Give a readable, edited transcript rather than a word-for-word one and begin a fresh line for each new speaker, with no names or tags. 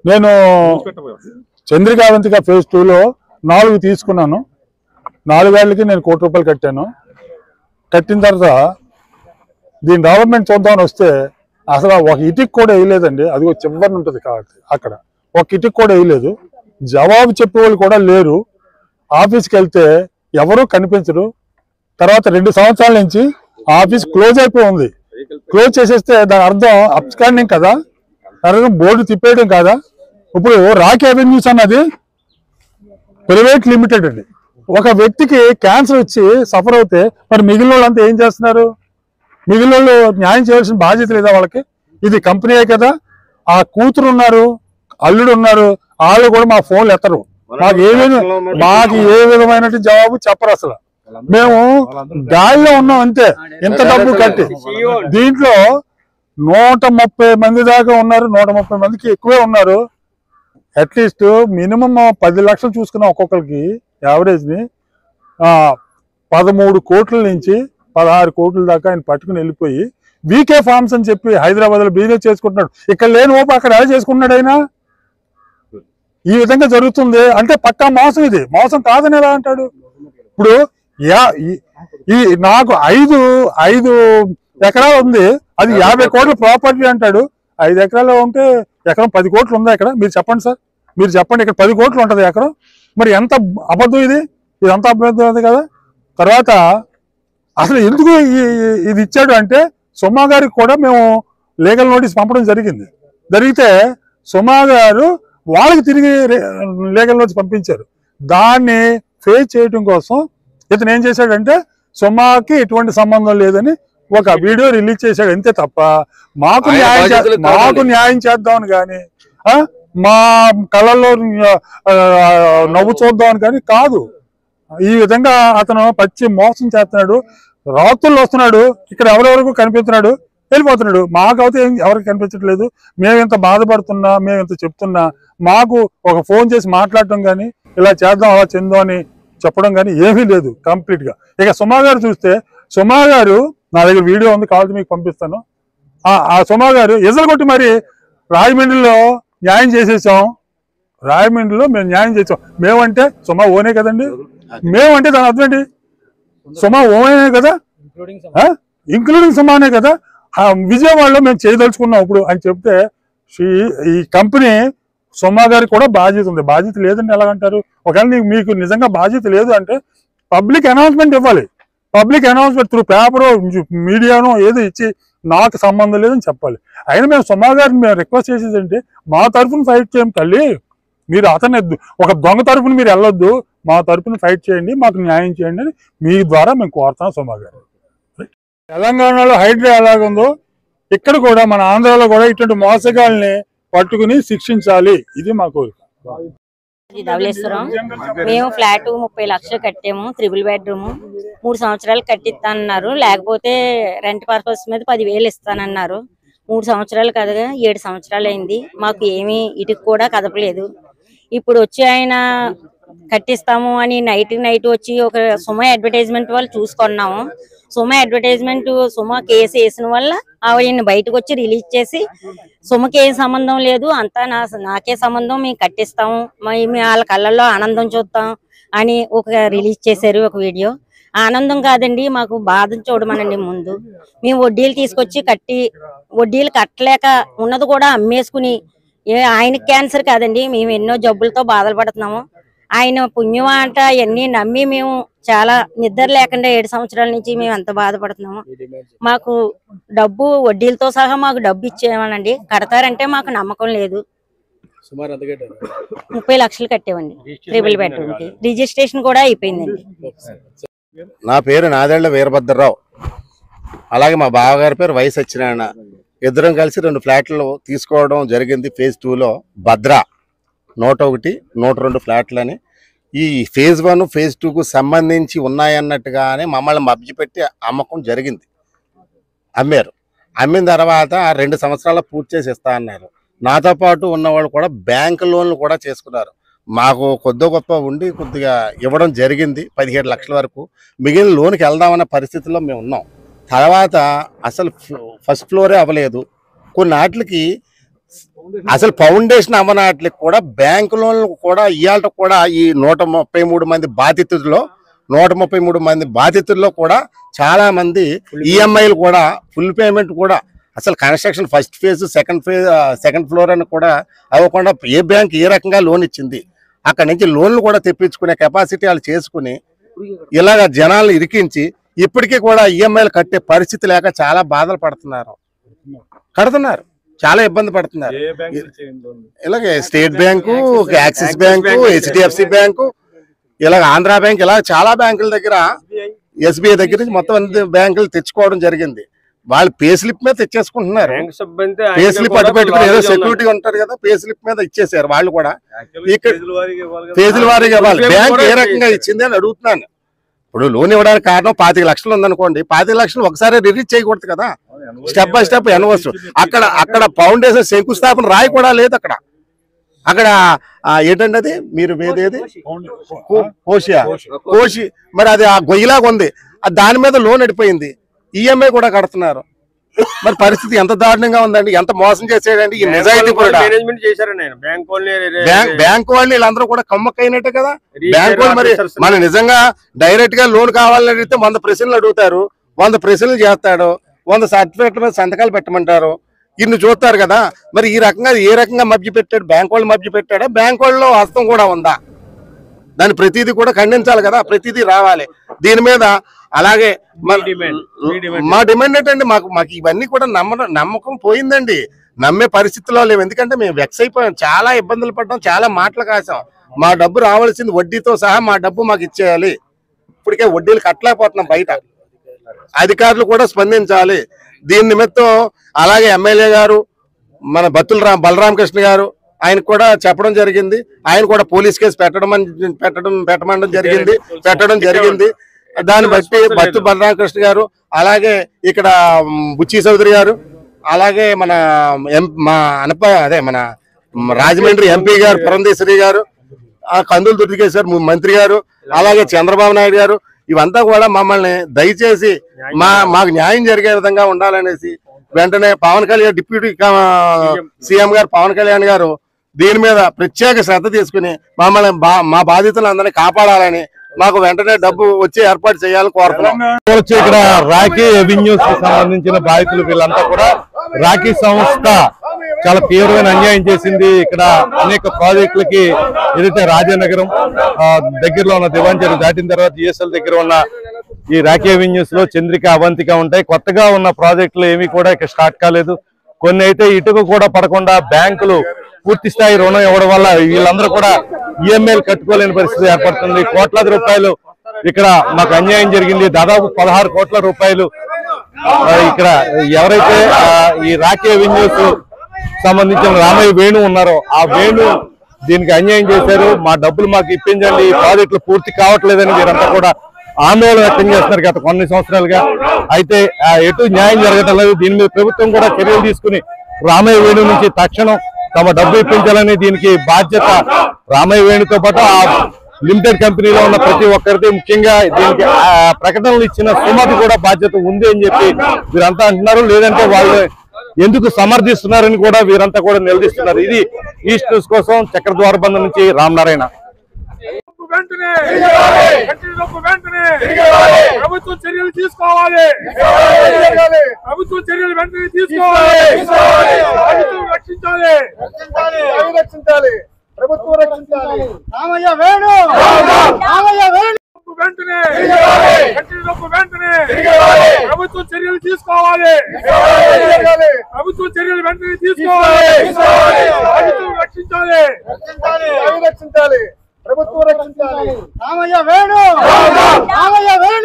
నేను చంద్రికావంతిక ఫేజ్ 2లో 4 తీసుకున్నాను. 4 ఏళ్ళకి నేను ₹1,00,00,000 కట్టాను. కట్టిన తర్వాత దీని డెవలప్మెంట్ చూద్దామని వస్తే అసలు ఒక ఇటుకు కూడా వేయలేదండి. అది ఒక చివరి ఉంటుంది కాబట్టి అక్కడ ఒక ఇటుకు కూడా వేయలేదు. జవాబు చెప్పేవాళ్ళు కూడా లేరు. ఆఫీస్కి వెళ్తే ఎవరూ కనిపించరు. తర్వాత 2 సంవత్సరాల నుంచి ఆఫీస్ క్లోజ్ అయిపోయి ఉంది. క్లోజ్ చేసేస్తే దాని అర్థం అబ్స్కాండింగ్ కదా, అర్థం బోర్డు తిప్పేయడం కాదా. ఇప్పుడు రాక్ అవెన్యూస్ అన్నది ప్రైవేట్ లిమిటెడ్ అండి. ఒక వ్యక్తికి క్యాన్సర్ వచ్చి సఫర్ అవుతే మరి మిగిలిన వాళ్ళంతా ఏం చేస్తున్నారు? మిగిలిన వాళ్ళు న్యాయం చేయాల్సిన బాధ్యత లేదా వాళ్ళకి? ఇది కంపెనీయే కదా. ఆ కూతురు ఉన్నారు, అల్లుడు ఉన్నారు, వాళ్ళు కూడా మా ఫోన్లు ఎత్తరు. మాకు ఏ విధమైన జవాబు చెప్పరు. అసలు మేము గాలిలో ఉన్నాం అంతే. ఎంత డబ్బు కట్టి దీంట్లో 130 మంది దాకా ఉన్నారు. 130 మందికి ఎక్కువే ఉన్నారు. అట్లీస్ట్ మినిమం 10 లక్షలు చూసుకున్నాం ఒక్కొక్కరికి యావరేజ్ ని. 13 కోట్ల నుంచి 16 కోట్ల దాకా ఆయన పట్టుకుని వెళ్ళిపోయి వీకే ఫార్మ్స్ అని చెప్పి హైదరాబాద్ లో బిజినెస్ చేసుకుంటున్నాడు. ఇక్కడ లేని ఓపు అక్కడ ఎలా చేసుకుంటున్నాడు ఆయన? ఈ విధంగా జరుగుతుంది అంటే పక్కా మోసం. ఇది మోసం కాదని ఎలా అంటాడు? ఇప్పుడు నాకు 5 ఎకరాలు ఉంది, అది 50 కోట్ల ప్రాపర్టీ అంటాడు. 5 ఎకరాలు ఉంటే ఎకరం 10 కోట్లు ఉందా ఇక్కడ? మీరు చెప్పండి సార్, మీరు చెప్పండి. ఇక్కడ 10 కోట్లు ఉంటుంది ఎకరం. మరి ఎంత అబద్ధం ఇది? ఇదంతా అబద్ధం కదా. తర్వాత అసలు ఎందుకు ఇది ఇచ్చాడు అంటే సుమా గారికి కూడా మేము లీగల్ నోటీస్ పంపడం జరిగితే సుమా గారు వాళ్ళకి తిరిగి లీగల్ నోటీస్ పంపించారు. దాన్ని ఫేస్ చేయడం కోసం ఇతను ఏం చేశాడంటే సుమాకి ఎటువంటి సంబంధం లేదని ఒక వీడియో రిలీజ్ చేశాడు అంతే తప్ప మాకు న్యాయం చేద్దామని కానీ మా కళల్లో నవ్వు చూద్దామని కానీ కాదు. ఈ విధంగా అతను పచ్చి మోసం చేస్తున్నాడు. రాత్రుల్లో వస్తున్నాడు, ఇక్కడ ఎవరెవరకు కనిపిస్తున్నాడు, వెళ్ళిపోతున్నాడు. మాకైతే ఎవరికి కనిపించట్లేదు. మేము ఎంత బాధపడుతున్నా, మేము ఎంత చెప్తున్నా మాకు ఒక ఫోన్ చేసి మాట్లాడటం కానీ ఇలా చేద్దాం అలా చెందాం అని చెప్పడం కానీ ఏమీ లేదు కంప్లీట్ గా. ఇక సుమా గారు చూస్తే, సుమా గారు నా దగ్గర వీడియో ఉంది, కావాలి మీకు పంపిస్తాను. ఆ సుమా గారు ఎజలు కొట్టి మరి రాజమండ్రిలో న్యాయం చేసేసాం. రాజమండ్రిలో మేము న్యాయం చేసాం. మేమంటే సుమా ఓనే కదండి. మేమంటే దాని అర్థం ఏంటి? సుమా ఓనే కదా, ఇంక్లూడింగ్ సుమానే కదా. విజయవాడలో మేము చేయదలుచుకున్నాం ఇప్పుడు అని చెప్తే ఈ కంపెనీ సుమా గారికి కూడా బాధ్యత ఉంది. బాధ్యత లేదంటే ఎలాగంటారు? ఒకవేళ మీకు నిజంగా బాధ్యత లేదు అంటే పబ్లిక్ అనౌన్స్మెంట్ ఇవ్వాలి. పబ్లిక్ అనౌన్స్మెంట్ త్రూ పేపరు, మీడియాను ఏదో ఇచ్చి నాకు సంబంధం లేదని చెప్పాలి. అయినా మేము సుమా గారిని మేము రిక్వెస్ట్ చేసేది అంటే మా తరఫున ఫైట్ చేయండి తల్లి. మీరు అతను ఒక దొంగ తరఫున మీరు వెళ్ళొద్దు, మా తరఫున ఫైట్ చేయండి, మాకు న్యాయం చేయండి అని మీ ద్వారా మేము కోరుతాం సుమా గారు. తెలంగాణలో హైడ్రా ఎలాగుందో ఇక్కడ కూడా మన ఆంధ్రాలో కూడా ఇటువంటి మోసగాళ్ళని పట్టుకుని శిక్షించాలి. ఇది మా కోరిక.
ధవళేశ్వరం. మేము ఫ్లాట్ 30 లక్షలు కట్టాము, 3 బెడ్రూమ్. 3 సంవత్సరాలు కట్టిస్తానన్నారు. లేకపోతే రెంట్ పర్పస్ మీద 10,000 ఇస్తానన్నారు. 3 సంవత్సరాలు కదా, 7 సంవత్సరాలు అయింది. మాకు ఏమీ ఇటుకు కూడా కదపలేదు. ఇప్పుడు వచ్చి ఆయన కట్టిస్తాము అని నైట్ వచ్చి ఒక సుమా అడ్వర్టైజ్మెంట్ వాళ్ళు చూసుకున్నాము. సుమా అడ్వర్టైజ్మెంట్ సుమా కేసు వేసిన వల్ల ఆవిడని బయటకు వచ్చి రిలీజ్ చేసి సుమకి ఏం సంబంధం లేదు, అంతా నాకే సంబంధం, మేము కట్టిస్తాము, మేము వాళ్ళ కళ్ళల్లో ఆనందం చూద్దాం అని ఒక రిలీజ్ చేశారు ఒక వీడియో. ఆనందం కాదండి, మాకు బాధను చూడమనండి. ముందు మేము వడ్డీలు తీసుకొచ్చి కట్టి వడ్డీలు కట్టలేక ఉన్నది కూడా అమ్మేసుకుని, ఆయనకి క్యాన్సర్ కాదండి, మేము ఎన్నో జబ్బులతో బాధలు పడుతున్నాము. ఆయన పుణ్యం అంట అవన్నీ నమ్మి మేము చాలా నిద్ర లేకుండా 7 సంవత్సరాల నుంచి మేము ఎంత బాధపడుతున్నాము. మాకు డబ్బు వడ్డీలతో సహా మాకు డబ్బు ఇచ్చేవాళ్ళండి. కడతారంటే మాకు నమ్మకం లేదు. 30 లక్షలు కట్టేవండి 3 బెడ్రూమ్ కి. రిజిస్ట్రేషన్ కూడా అయిపోయిందండి.
నా పేరు నాదేళ్ల వీరభద్రరావు, అలాగే మా బావగారి పేరు వై సత్యనారాయణ. ఇద్దరం కలిసి 2 ఫ్లాట్లు తీసుకోవడం జరిగింది. ఫేజ్ 2లో భద్ర 101, 102 ఫ్లాట్లని. ఈ ఫేజ్ 1, ఫేజ్ 2కు సంబంధించి ఉన్నాయన్నట్టుగానే మమ్మల్ని మభ్యపెట్టి అమ్మకం జరిగింది. అమ్మారు. అమ్మిన తర్వాత 2 సంవత్సరాలు పూర్తి చేసి ఇస్తా అన్నారు. నాతో పాటు ఉన్నవాళ్ళు కూడా బ్యాంక్ లోన్లు కూడా చేసుకున్నారు. మాకు కొద్ది గొప్ప ఉండి కొద్దిగా ఇవ్వడం జరిగింది, 17 లక్షల వరకు. మిగిలిన లోన్కి వెళ్దామన్న పరిస్థితుల్లో మేము ఉన్నాం. తర్వాత అసలు ఫస్ట్ ఫ్లోరే అవ్వలేదు. కొన్నాటికి అసలు ఫౌండేషన్ అవ్వనాట్లకి కూడా బ్యాంకు లోన్లు కూడా ఇవాళ కూడా ఈ 133 మంది బాధితుల్లో 133 మంది బాధితుల్లో కూడా చాలా మంది ఈఎంఐలు కూడా ఫుల్ పేమెంట్ కూడా అసలు construction first phase second floor అని కూడా అవ్వకుండా ఏ బ్యాంక్ ఏ రకంగా లోన్ ఇచ్చింది, అక్కడి నుంచి లోన్లు కూడా తెప్పించుకునే కెపాసిటీ వాళ్ళు చేసుకుని ఇలాగ జనాలను ఇరికించి ఇప్పటికీ కూడా ఈఎంఐలు కట్టే పరిస్థితి లేక చాలా బాధలు కడుతున్నారు, చాలా ఇబ్బంది పడుతున్నారు. ఇలాగే state bank, Axis bank, HDFC bank, ఇలాగ ఆంధ్ర బ్యాంక్, ఇలా చాలా బ్యాంకుల దగ్గర ఎస్బీఐ దగ్గర నుంచి మొత్తం అన్ని బ్యాంకులు తెచ్చుకోవడం జరిగింది. వాళ్ళు పే స్లిప్ మీద తెచ్చేసుకుంటున్నారు. పే స్లిప్ అడ్డు పెట్టుకుని ఏదో సెక్యూరిటీ ఉంటారు కదా, పే స్లిప్ మీద ఇచ్చేసారు వాళ్ళు కూడా. ఇక్కడ ఫేజుల వారీగా ఇవ్వాలి. బ్యాంక్ ఏ రకంగా ఇచ్చింది అని అడుగుతున్నాను. ఇప్పుడు లోన్ ఇవ్వడానికి కారణం 25 లక్షలు ఉందనుకోండి, 25 లక్షలు ఒకసారి రిలీజ్ చేయకూడదు కదా, స్టెప్ బై స్టెప్ ఎనవచ్చు. అక్కడ ఫౌండేషన్ శంకుస్థాపన రాయి కూడా లేదు. అక్కడ ఏంటంటే అది మీరు వేదేది కోషి మరి అది ఆ గొయ్యిలాగా ఉంది, దాని మీద లోన్ అడిపోయింది, ఈఎంఐ కూడా కడుతున్నారు. మరి పరిస్థితి ఎంత దారుణంగా ఉందండి, ఎంత మోసం చేసేయండి ఈ నిజాయితీ కూడా. బ్యాంక్ వాళ్ళు వీళ్ళందరూ కూడా కమ్మక్కైనట్టే కదా. బ్యాంక్ వాళ్ళు మరి మన నిజంగా డైరెక్ట్ గా లోన్ కావాలని అడిగితే 100 ప్రశ్నలు అడుగుతారు, 100 ప్రశ్నలు చేస్తాడు, 100 సర్టిఫికెట్ల మీద సంతకాలు పెట్టమంటారు, ఇన్ని చూస్తారు కదా. మరి ఈ రకంగా ఏ రకంగా మభ్య పెట్టాడు, బ్యాంక్ వాళ్ళు మభ్య పెట్టాడా, బ్యాంక్ వాళ్ళలో హస్తం కూడా ఉందా, దాని ప్రతిదీ కూడా ఖండించాలి కదా, ప్రతిదీ రావాలి దీని మీద. అలాగే మా డిమాండ్ ఏంటండి, మాకు ఇవన్నీ కూడా నమ్మకం పోయిందండి, నమ్మే పరిస్థితిలో లేవు. ఎందుకంటే మేము వెక్స్ అయిపోయాం, చాలా ఇబ్బందులు పడ్డాం, చాలా మాటలు కాసాం. మా డబ్బు రావాల్సింది వడ్డీతో సహా మా డబ్బు మాకు ఇచ్చేయాలి. ఇప్పటికే వడ్డీలు కట్టలేకపోతున్నాం బయట. అధికారులు కూడా స్పందించాలి దీని నిమిత్తం. అలాగే ఎమ్మెల్యే గారు మన బలరామకృష్ణ గారు ఆయనకు కూడా చెప్పడం జరిగింది, ఆయన కూడా పోలీస్ కేసు పెట్టడం జరిగింది. దాన్ని బట్టి బత్తు బలరామకృష్ణ గారు, అలాగే ఇక్కడ బుచ్చి చౌదరి గారు, అలాగే మన రాజమండ్రి ఎంపీ గారు పురంధేశ్వరి గారు, కందులు దుర్గేశ్వర్ మంత్రి గారు, అలాగే చంద్రబాబు నాయుడు గారు, ఇవంతా కూడా మమ్మల్ని దయచేసి మాకు న్యాయం జరిగే విధంగా ఉండాలనేసి వెంటనే పవన్ కళ్యాణ్ డిప్యూటీ సీఎం గారు పవన్ కళ్యాణ్ గారు దీని మీద ప్రత్యేక శ్రద్ధ తీసుకుని మమ్మల్ని మా బాధితులందరినీ కాపాడాలని, మాకు వెంటనే డబ్బు వచ్చి ఏర్పాటు చేయాలని కోరుతున్నాం.
ఇక్కడ రాకీ ఎవెన్యూస్ కి సంబంధించిన బాధితులు వీళ్ళంతా కూడా రాకీ సంస్థ చాలా తీవ్రమైన అన్యాయం చేసింది. ఇక్కడ అనేక ప్రాజెక్టులకి ఏదైతే రాజానగరం దగ్గరలో ఉన్న దివాంజలి దాటిన తర్వాత జిఎస్ఎల్ దగ్గర ఉన్న ఈ రాకీ ఎవెన్యూస్ లో చంద్రిక, అవంతిక ఉంటాయి. కొత్తగా ఉన్న ప్రాజెక్టులు ఏమీ కూడా ఇక్కడ స్టార్ట్ కాలేదు. కొన్ని అయితే ఇటుక కూడా పడకుండా బ్యాంకులు పూర్తి స్థాయి రుణం ఇవ్వడం వల్ల వీళ్ళందరూ కూడా ఈఎంఐలు కట్టుకోలేని పరిస్థితి ఏర్పడుతుంది. కోట్లాది రూపాయలు ఇక్కడ మాకు అన్యాయం జరిగింది. దాదాపు 16 కోట్ల రూపాయలు ఇక్కడ ఎవరైతే ఈ రాకీ ఎవెన్యూస్ సంబంధించిన రామయ్య వేణు ఉన్నారో ఆ వేణు దీనికి అన్యాయం చేశారు. మా డబ్బులు మాకు ఇప్పించండి, ఈ ప్రాజెక్టులు పూర్తి కావట్లేదని వీరంతా కూడా ఆందోళన వ్యక్తం చేస్తున్నారు గత కొన్ని సంవత్సరాలుగా. అయితే ఎటు న్యాయం జరగటం లేదు. దీని మీద ప్రభుత్వం కూడా చర్యలు తీసుకుని రామయ్య వేణు నుంచి తక్షణం తమ డబ్బు ఇప్పించాలని, దీనికి బాధ్యత రామయ్య వేణుతో పాటు ఆ లిమిటెడ్ కంపెనీలో ఉన్న ప్రతి ఒక్కరిది, ముఖ్యంగా దీనికి ప్రకటనలు ఇచ్చిన సుమతి కూడా బాధ్యత ఉంది అని చెప్పి వీరంతా అంటున్నారు. లేదంటే వాళ్ళు ఎందుకు సమర్థిస్తున్నారని కూడా వీరంతా కూడా నిలదీస్తున్నారు. ఇది ఈస్ట్ న్యూస్ కోసం చక్రద్వారబంధం నుంచి రామనారాయణ.
ప్రభుత్వం చర్యలు తీసుకోవాలి, ప్రభుత్వం చర్యలు వెంటనే రక్షించాలి, ప్రభుత్వం రక్షించాలి. రామయ్య వేణు వెంటనే ప్రభుత్వం చర్యలు తీసుకోవాలి, ప్రభుత్వం చర్యలు వెంటనే రక్షించాలి, ప్రభుత్వం రక్షించాలి. రామయ్య వేణు